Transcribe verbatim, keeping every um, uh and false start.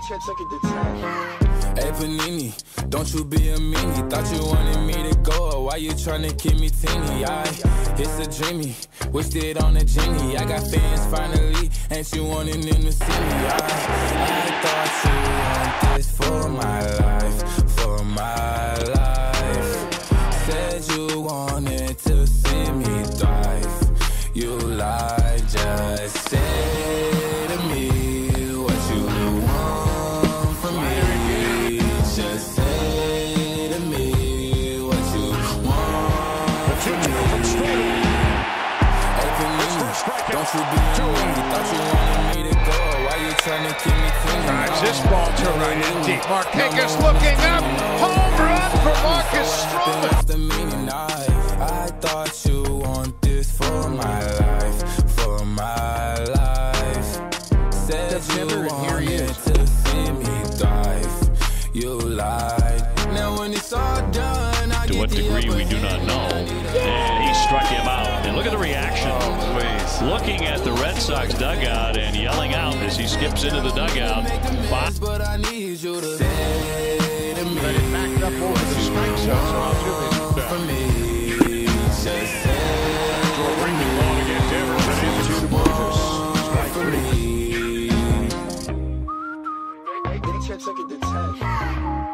Hey Panini, don't you be a meanie. Thought you wanted me to go, why you tryna keep me teeny? I, it's a dreamy, wished it on a genie. I got fans finally, ain't you wanting them to see me? I, I thought you want this for my life, for my life. Said you wanted to see me thrive. You lied, just say to me what you want from me. Just say to me what you want from me. Hey Panini, don't you be a meanie. Thought you wanted me to go, why you tryna keep me clean? Drives this ball to right and deep. Marquez looking up, home run for Marcus Stroman. What's the meaning? I, I thought you want this for my life, for my life. Said you wanted to see me thrive. You lied. Now when it's all done, I to what degree we do not know. And he struck him out. And look at the reaction. Oh, Looking at the Red Sox dugout and yelling out as he skips into the dugout. But I need you to say to me. But it backed up over the strike zone, so I'll do this. For me, just say To a breaking ball against Everett into the Burgess. Strike three. for me.